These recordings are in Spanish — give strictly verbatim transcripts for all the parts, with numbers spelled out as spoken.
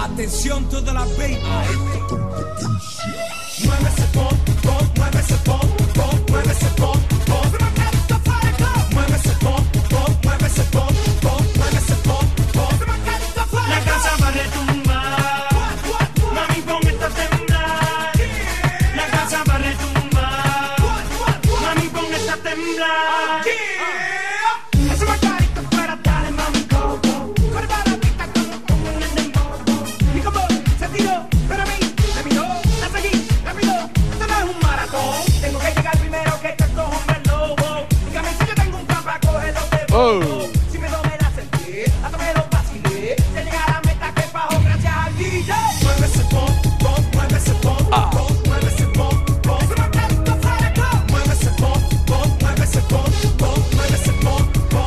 Atención toda la baby. Mueve ese pop, pop, mueve ese pop, pop, mueve ese pop, pop. Mueve ese pop, pop, mueve ese pop, pop, mueve ese pop, pop. La casa va a retumbar, mami ponte a temblar. La casa va a retumbar, mami ponte a temblar. Ese macarito fuera, dale mami go go. Corre para la pista como un dembow. Y como se tiró, pero a mí me miró, la seguí rápido. Esto no es un maratón, tengo que llegar primero que estos dos hombres lobos. Dígame si yo tengo un plan para cogerlos de bobo. Si me domé la sentí, hasta me lo vacilé. Se llega a la meta que bajo gracias al D J. Mueve ese pop, pop, mueve ese pop, pop, mueve ese pop, pop. Mueve ese pop, pop, mueve ese pop, pop, mueve ese pop, pop.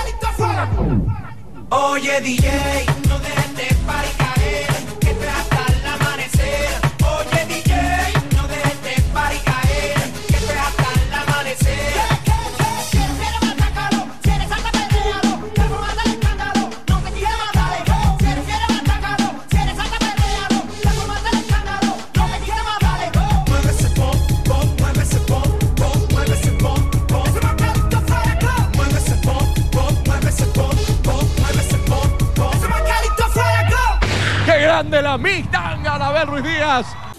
Oye D J, no dejes de party caer, que esto es hasta el amanecer. Oye D J, no dejes de party caer, que esto es hasta el amanecer. Si eres matacalo, si eres salta perrealo, que formate el escándalo, no te quieras matar. Si eres matacalo, si eres salta perrealo, que formate el escándalo, no te quieras matar. Mueve ese pop, pop, mueve ese pop, pop, mueve ese pop, pop. Mueve ese pop, pop, mueve ese pop, pop, mueve ese pop, pop. ¡Qué grande la Miss Tanga, Anabel Ruiz Díaz!